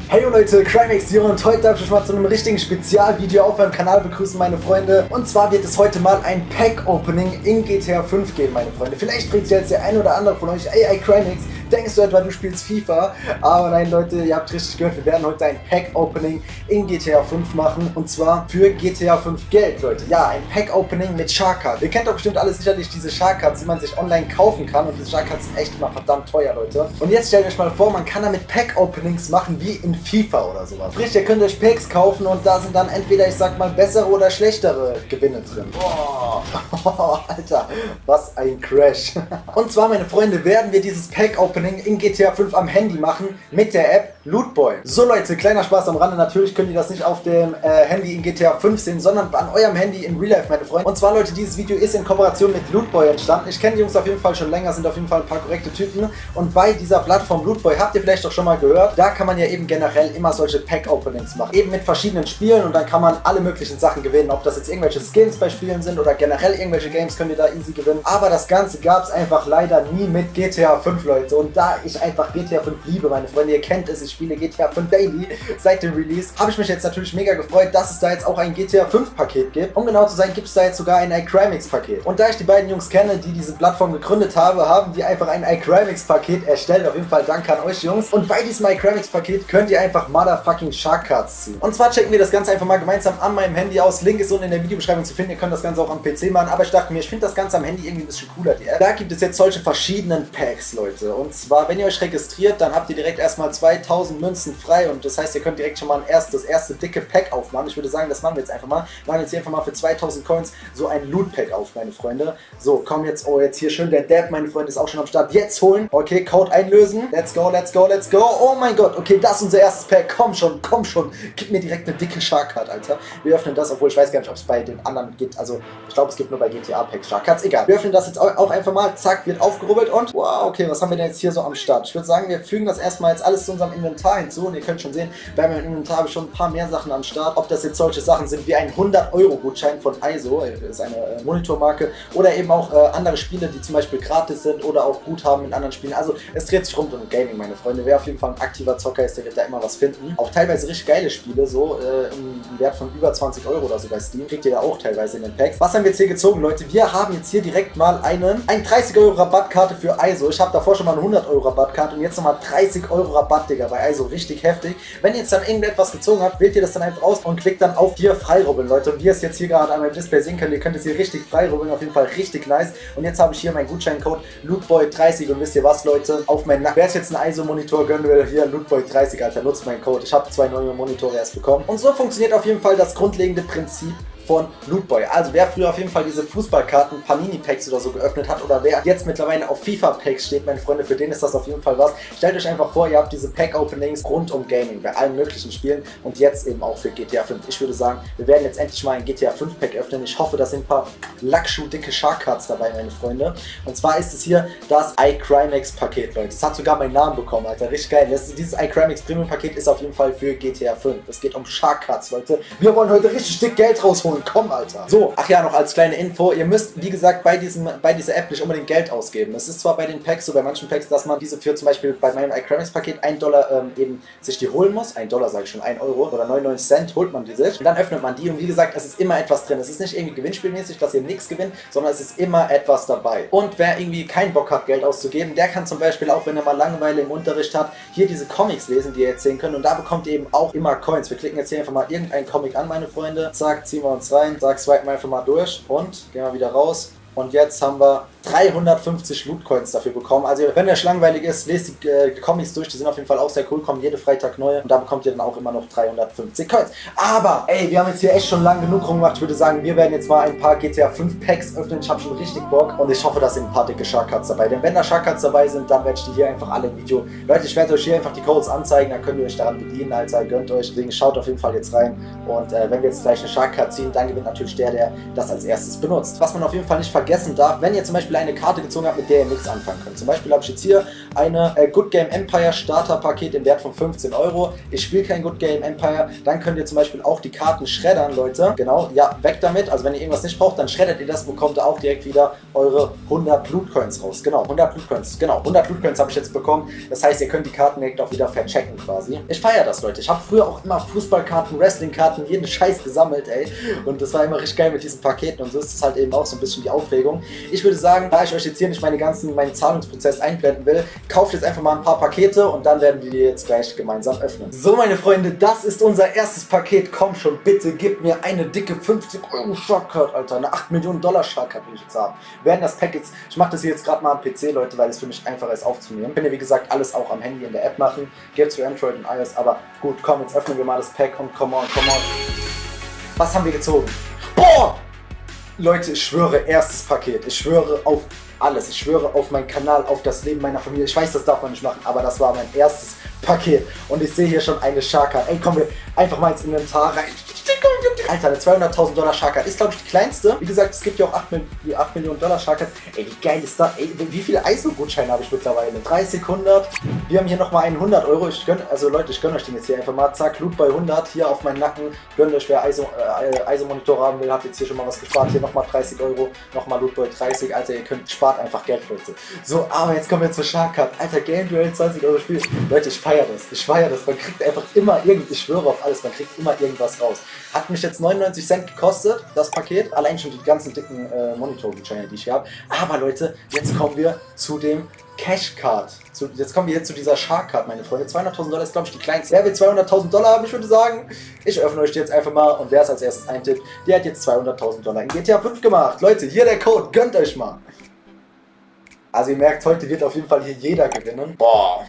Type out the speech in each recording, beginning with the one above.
Hey Leute, Crimex hier und heute darf ich euch mal zu einem richtigen Spezialvideo auf meinem Kanal begrüßen, meine Freunde. Und zwar wird es heute mal ein Pack-Opening in GTA 5 geben, meine Freunde. Vielleicht fragt sich jetzt der ein oder andere von euch, ey Crimex, denkst du etwa, du spielst FIFA? Aber nein Leute, ihr habt richtig gehört, wir werden heute ein Pack-Opening in GTA 5 machen. Und zwar für GTA 5 Geld, Leute. Ja, ein Pack-Opening mit Shark Cards. Ihr kennt doch bestimmt alle sicherlich diese Shark Cards, die man sich online kaufen kann. Und diese Shark Cards sind echt immer verdammt teuer, Leute. Und jetzt stellt euch mal vor, man kann damit Pack-Openings machen wie in FIFA oder sowas. Sprich, ihr könnt euch Packs kaufen und da sind dann entweder, ich sag mal, bessere oder schlechtere Gewinne drin. Boah, Alter, was ein Crash. Und zwar, meine Freunde, werden wir dieses Pack-Opening in GTA 5 am Handy machen mit der App Lootboy. So Leute, kleiner Spaß am Rande, natürlich könnt ihr das nicht auf dem Handy in GTA 5 sehen, sondern an eurem Handy in Real Life, meine Freunde. Und zwar, Leute, dieses Video ist in Kooperation mit Lootboy entstanden. Ich kenne die Jungs auf jeden Fall schon länger, sind auf jeden Fall ein paar korrekte Typen. Und bei dieser Plattform Lootboy, habt ihr vielleicht doch schon mal gehört, da kann man ja eben generell immer solche Pack-Openings machen. Eben mit verschiedenen Spielen und dann kann man alle möglichen Sachen gewinnen. Ob das jetzt irgendwelche Skins bei Spielen sind oder generell irgendwelche Games, könnt ihr da easy gewinnen. Aber das Ganze gab es einfach leider nie mit GTA 5, Leute. Und da ich einfach GTA 5 liebe, meine Freunde, ihr kennt es, ich spiele GTA 5 Daily seit dem Release, habe ich mich jetzt natürlich mega gefreut, dass es da jetzt auch ein GTA 5 Paket gibt. Um genau zu sein, gibt es da jetzt sogar ein iCrimex Paket. Und da ich die beiden Jungs kenne, die diese Plattform gegründet haben, haben die einfach ein iCrimex Paket erstellt. Auf jeden Fall danke an euch Jungs. Und bei diesem iCrimex Paket könnt ihr einfach motherfucking Shark Cards ziehen. Und zwar checken wir das Ganze einfach mal gemeinsam an meinem Handy aus. Link ist unten in der Videobeschreibung zu finden. Ihr könnt das Ganze auch am PC machen. Aber ich dachte mir, ich finde das Ganze am Handy irgendwie ein bisschen cooler, die App. Da gibt es jetzt solche verschiedenen Packs, Leute. Und zwar, wenn ihr euch registriert, dann habt ihr direkt erstmal 2000 Münzen frei. Und das heißt, ihr könnt direkt schon mal das erste dicke Pack aufmachen. Ich würde sagen, das machen wir jetzt einfach mal. Wir machen jetzt hier einfach mal für 2000 Coins so ein Loot Pack auf, meine Freunde. So, komm jetzt, oh, jetzt hier schön der Dab, meine Freunde, ist auch schon am Start. Jetzt holen. Okay, Code einlösen. Let's go, let's go, let's go. Oh mein Gott, okay, das ist unser erstes Pack. Komm schon, komm schon. Gib mir direkt eine dicke Shark Card, Alter. Wir öffnen das, obwohl ich weiß gar nicht, ob es bei den anderen gibt. Also, ich glaube, es gibt nur bei GTA Packs Shark Cards. Egal. Wir öffnen das jetzt auch einfach mal. Zack, wird aufgerubbelt und wow, okay, was haben wir denn jetzt hier so am Start? Ich würde sagen, wir fügen das erstmal jetzt alles zu unserem Inventar hinzu und ihr könnt schon sehen, bei meinem Inventar habe ich schon ein paar mehr Sachen am Start. Ob das jetzt solche Sachen sind wie ein 100-Euro-Gutschein von ISO, ist eine Monitormarke, oder eben auch andere Spiele, die zum Beispiel gratis sind oder auch Guthaben in anderen Spielen. Also es dreht sich rund um Gaming, meine Freunde. Wer auf jeden Fall ein aktiver Zocker ist, der wird da immer was finden. Auch teilweise richtig geile Spiele, so im Wert von über 20 Euro oder so bei Steam. Kriegt ihr da auch teilweise in den Packs. Was haben wir jetzt hier gezogen, Leute? Wir haben jetzt hier direkt mal eine 30 € Rabattkarte für ISO. Ich habe davor schon mal eine 100 € Rabattkarte und jetzt nochmal 30 € Rabatt, Digga, bei ISO. Richtig heftig. Wenn ihr jetzt dann irgendetwas gezogen habt, wählt ihr das dann einfach aus und klickt dann auf hier freirubbeln, Leute. Und wie ihr es jetzt hier gerade an meinem Display sehen könnt, ihr könnt es hier richtig freirubbeln. Auf jeden Fall richtig nice. Und jetzt habe ich hier meinen Gutscheincode Lootboy30 und wisst ihr was, Leute? Auf meinen Nacken. Wer jetzt einen ISO-Monitor gönnen will, hier Lootboy30, Alter, nutzt meinen Code. Ich habe 2 neue Monitore erst bekommen. Und so funktioniert auf jeden Fall das grundlegende Prinzip von Lootboy. Also wer früher auf jeden Fall diese Fußballkarten, Panini-Packs oder so geöffnet hat oder wer jetzt mittlerweile auf FIFA-Packs steht, meine Freunde, für den ist das auf jeden Fall was. Stellt euch einfach vor, ihr habt diese Pack-Openings rund um Gaming, bei allen möglichen Spielen und jetzt eben auch für GTA 5. Ich würde sagen, wir werden jetzt endlich mal ein GTA 5 Pack öffnen. Ich hoffe, da sind ein paar Lackschuh-dicke Shark Cards dabei, meine Freunde. Und zwar ist es hier das iCrimex Paket, Leute. Das hat sogar meinen Namen bekommen, Alter. Richtig geil. Dieses iCrimex Premium Paket ist auf jeden Fall für GTA 5. Es geht um Shark Cards, Leute. Wir wollen heute richtig dick Geld rausholen. Komm, Alter. So, ach ja, noch als kleine Info. Ihr müsst, wie gesagt, bei dieser App nicht unbedingt Geld ausgeben. Es ist zwar bei den Packs, so bei manchen Packs, dass man diese für zum Beispiel bei meinem iCrimex Paket $1 eben sich die holen muss. $1 sage ich schon, 1 Euro oder 99 Cent holt man die sich. Und dann öffnet man die und wie gesagt, es ist immer etwas drin. Es ist nicht irgendwie gewinnspielmäßig, dass ihr nichts gewinnt, sondern es ist immer etwas dabei. Und wer irgendwie keinen Bock hat, Geld auszugeben, der kann zum Beispiel auch, wenn er mal Langeweile im Unterricht hat, hier diese Comics lesen, die ihr jetzt sehen könnt. Und da bekommt ihr eben auch immer Coins. Wir klicken jetzt hier einfach mal irgendeinen Comic an, meine Freunde. Zack, ziehen wir uns rein. Zack, swipen wir einfach mal durch und gehen wir wieder raus. Und jetzt haben wir 350 Loot-Coins dafür bekommen. Also wenn euch langweilig ist, lest die Comics durch, die sind auf jeden Fall auch sehr cool, kommen jeden Freitag neue und da bekommt ihr dann auch immer noch 350 Coins. Aber, ey, wir haben jetzt hier echt schon lang genug rumgemacht. Ich würde sagen, wir werden jetzt mal ein paar GTA 5 Packs öffnen. Ich habe schon richtig Bock und ich hoffe, da sind ein paar dicke Shark Cards dabei. Denn wenn da Shark Cards dabei sind, dann werde ich die hier einfach alle im Video. Leute, ich werde euch hier einfach die Codes anzeigen, dann könnt ihr euch daran bedienen, Alter, gönnt euch. Deswegen schaut auf jeden Fall jetzt rein und wenn wir jetzt gleich eine Shark Card ziehen, dann gewinnt natürlich der das als erstes benutzt. Was man auf jeden Fall nicht vergessen vergessen darf, wenn ihr zum Beispiel eine Karte gezogen habt, mit der ihr nichts anfangen könnt. Zum Beispiel habe ich jetzt hier eine Good Game Empire Starter Paket im Wert von 15 Euro. Ich spiele kein Good Game Empire, dann könnt ihr zum Beispiel auch die Karten schreddern, Leute. Genau, ja, weg damit. Also wenn ihr irgendwas nicht braucht, dann schreddert ihr das, bekommt ihr auch direkt wieder eure 100 Loot Coins raus. Genau, 100 Loot Coins. Genau, 100 Loot Coins habe ich jetzt bekommen. Das heißt, ihr könnt die Karten direkt auch wieder verchecken quasi. Ich feiere das, Leute. Ich habe früher auch immer Fußballkarten, Wrestlingkarten, jeden Scheiß gesammelt, ey. Und das war immer richtig geil mit diesen Paketen und so ist es halt eben auch so ein bisschen die Aufregung. Ich würde sagen, da ich euch jetzt hier nicht meinen Zahlungsprozess einblenden will, kauft jetzt einfach mal ein paar Pakete und dann werden wir die jetzt gleich gemeinsam öffnen. So, meine Freunde, das ist unser erstes Paket. Komm schon, bitte gib mir eine dicke 50 Euro Sharkcard, Alter. Eine 8 Millionen Dollar Sharkcard will ich jetzt haben. Wir werden das Pack jetzt, ich mache das hier jetzt gerade mal am PC, Leute, weil es für mich einfacher ist aufzunehmen. Könnt ihr, wie gesagt, alles auch am Handy in der App machen. Gibt's für Android und iOS, aber gut, komm, jetzt öffnen wir mal das Pack und come on, come on. Was haben wir gezogen? Boah! Leute, ich schwöre, erstes Paket. Ich schwöre auf alles. Ich schwöre auf meinen Kanal, auf das Leben meiner Familie. Ich weiß, das darf man nicht machen, aber das war mein erstes Paket. Und ich sehe hier schon eine Sharkcard. Ey, kommen wir einfach mal ins Inventar rein. Alter, eine 200.000 Dollar Sharkcard ist, glaube ich, die kleinste. Wie gesagt, es gibt ja auch 8 Millionen Dollar Sharkcard. Ey, wie geil ist das? Ey, wie viele ISO-Gutscheine habe ich mittlerweile? 30, 100. Wir haben hier nochmal einen 100 Euro. Ich gönn, also Leute, ich gönne euch den jetzt hier einfach mal. Zack, Loot bei 100. Hier auf meinen Nacken. Gönnt euch, wer ISO-Monitor haben will, habt jetzt hier schon mal was gespart. Hier nochmal 30 Euro. Nochmal Loot bei 30. Alter, ihr spart einfach Geld, Leute. So, aber jetzt kommen wir zur Sharkcard. Alter, Game Duel, 20 Euro Spiel. Leute, ich feiere das. Ich feiere das. Man kriegt einfach immer irgendwas. Ich schwöre auf alles. Man kriegt immer irgendwas raus. Hat mich jetzt 99 Cent gekostet, das Paket. Allein schon die ganzen dicken Monitor-Gutscheine, die ich hier habe. Aber Leute, jetzt kommen wir zu dem Cash Card. Jetzt kommen wir hier zu dieser Shark Card, meine Freunde. 200.000 Dollar ist, glaube ich, die kleinste. Wer will 200.000 Dollar haben? Ich würde sagen, ich öffne euch die jetzt einfach mal. Und wer es als erstes eintippt, der hat jetzt 200.000 Dollar in GTA 5 gemacht. Leute, hier der Code. Gönnt euch mal. Also ihr merkt, heute wird auf jeden Fall hier jeder gewinnen. Boah.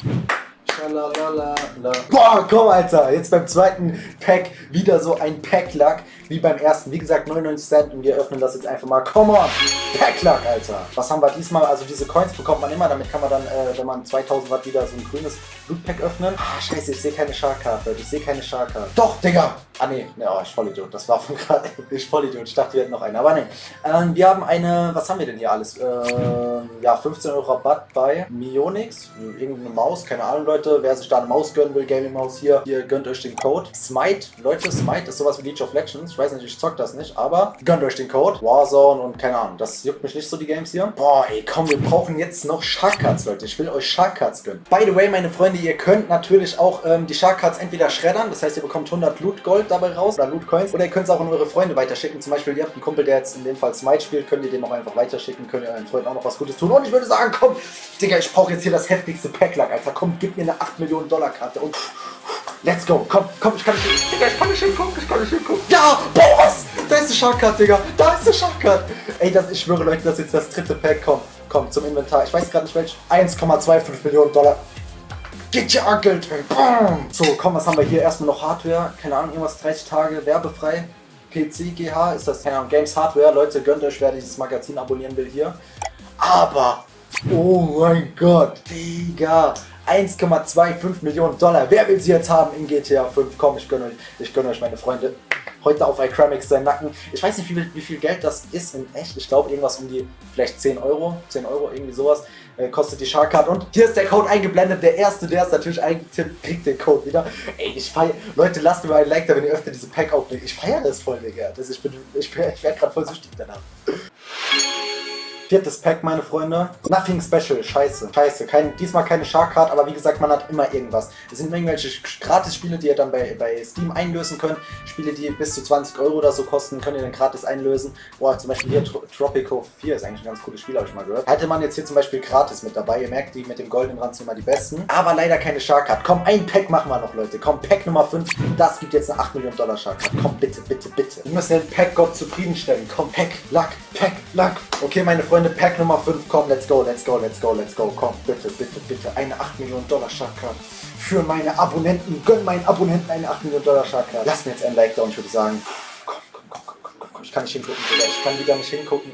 Boah, komm, Alter. Jetzt beim zweiten Pack wieder so ein Pack-Luck wie beim ersten. Wie gesagt, 99 Cent und wir öffnen das jetzt einfach mal. Come on! Pack-Luck, Alter. Was haben wir diesmal? Also diese Coins bekommt man immer. Damit kann man dann, wenn man 2000 Watt wieder so ein grünes Loot-Pack öffnen. Ah, scheiße, ich sehe keine Sharkcard, Leute. Ich sehe keine Sharkcard. Doch, Digga! Ah, nee. Oh, ich Vollidiot. Das war von gerade. Ich Vollidiot. Ich dachte, wir hätten noch eine. Aber nee. Wir haben eine. Was haben wir denn hier alles? Ja, 15 Euro Rabatt bei Mionix. Irgendeine Maus. Keine Ahnung, Leute. Wer sich da eine Maus gönnen will, Gaming-Maus hier. Hier gönnt euch den Code. Smite. Leute, Smite ist sowas wie League of Legends. Ich weiß nicht, ich zock das nicht. Aber gönnt euch den Code. Warzone und keine Ahnung. Das juckt mich nicht so, die Games hier. Boah, ey, komm, wir brauchen jetzt noch Sharkcards, Leute. Ich will euch Sharkcards gönnen. By the way, meine Freunde, ihr könnt natürlich auch die Sharkcards entweder schreddern. Das heißt, ihr bekommt 100 Loot Gold dabei raus oder Loot Coins. Oder ihr könnt es auch an eure Freunde weiterschicken. Zum Beispiel, ihr habt einen Kumpel, der jetzt in dem Fall Smite spielt. Könnt ihr dem auch einfach weiterschicken. Könnt ihr euren Freunden auch noch was Gutes tun. Und ich würde sagen, komm, Digga, ich brauche jetzt hier das heftigste Pack-Luck, Alter. Komm, gib mir eine 8 Millionen Dollar Karte und let's go. Komm, komm, ich kann nicht, Digga, ich kann nicht hingucken, ich kann nicht hingucken. Ja, boah, was? Da ist eine Sharkcard, Digga. Da ist eine Sharkcard. Ey, ich schwöre, Leute, das ist jetzt das dritte Pack. Komm, zum Inventar. Ich weiß gerade nicht welch. 1,25 Millionen Dollar. Geht ja Geld, ey. Bam. So, komm, was haben wir hier? Erstmal noch Hardware. Keine Ahnung, irgendwas 30 Tage werbefrei. PC, GH, ist das, keine Ahnung, Games Hardware. Leute, gönnt euch, wer dieses Magazin abonnieren will hier. Aber, oh mein Gott, Digga. 1,25 Millionen Dollar. Wer will sie jetzt haben in GTA 5? Komm, ich gönne euch, meine Freunde. Heute auf iCramix seinen Nacken. Ich weiß nicht, wie viel Geld das ist in echt. Ich glaube, irgendwas um die vielleicht 10 Euro. 10 Euro, irgendwie sowas. Kostet die Sharkcard. Und hier ist der Code eingeblendet. Der Erste, der es natürlich eingetippt, kriegt den Code wieder. Ey, ich feiere. Leute, lasst mir mal ein Like da, wenn ihr öfter diese Pack auflegt. Ich feiere das voll, Digga. Ich werde gerade voll süchtig danach. Viertes Pack, meine Freunde. Nothing special. Scheiße. Diesmal keine Sharkcard, aber wie gesagt, man hat immer irgendwas. Es sind irgendwelche Gratis-Spiele, die ihr dann bei Steam einlösen könnt. Spiele, die bis zu 20 Euro oder so kosten, könnt ihr dann gratis einlösen. Boah, zum Beispiel hier Tropico 4 ist eigentlich ein ganz cooles Spiel, habe ich mal gehört. Hätte man jetzt hier zum Beispiel gratis mit dabei. Ihr merkt, die mit dem goldenen Rand sind immer die besten. Aber leider keine Sharkcard. Komm, ein Pack machen wir noch, Leute. Komm, Pack Nummer 5. Das gibt jetzt eine 8 Millionen Dollar Sharkcard. Komm, bitte, bitte, bitte. Wir müssen den Pack-Gott zufriedenstellen. Komm, Pack, Luck, Pack, Luck. Okay, meine Freunde, Pack Nummer 5, komm, let's go, komm, bitte, bitte, bitte, eine 8 Millionen Dollar Sharkcard für meine Abonnenten, gönn meinen Abonnenten eine 8 Millionen Dollar Sharkcard. Lass mir jetzt ein Like da und ich würde sagen, komm, ich kann nicht hingucken, Digga, ich kann wieder nicht hingucken.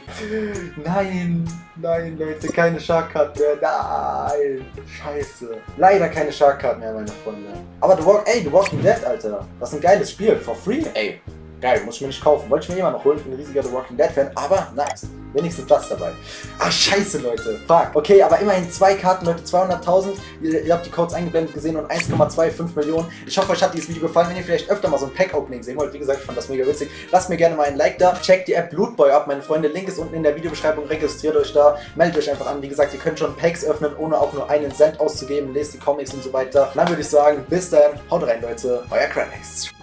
Nein, Leute, keine Sharkcard mehr, nein, scheiße. Leider keine Sharkcard mehr, meine Freunde. Aber The Walking Dead, Alter, das ist ein geiles Spiel, for free, ey. Geil, muss ich mir nicht kaufen. Wollte ich mir immer noch holen, ich bin ein riesiger The Walking Dead Fan, aber nice. Wenigstens das dabei. Ach, scheiße, Leute. Fuck. Okay, aber immerhin 2 Karten, Leute, 200.000. Ihr habt die Codes eingeblendet gesehen und 1,25 Millionen. Ich hoffe, euch hat dieses Video gefallen. Wenn ihr vielleicht öfter mal so ein Pack-Opening sehen wollt, wie gesagt, ich fand das mega witzig. Lasst mir gerne mal ein Like da. Checkt die App Lootboy ab, meine Freunde. Link ist unten in der Videobeschreibung. Registriert euch da. Meldet euch einfach an. Wie gesagt, ihr könnt schon Packs öffnen, ohne auch nur einen Cent auszugeben. Lest die Comics und so weiter. Und dann würde ich sagen, bis dann. Haut rein, Leute. Euer Cranix.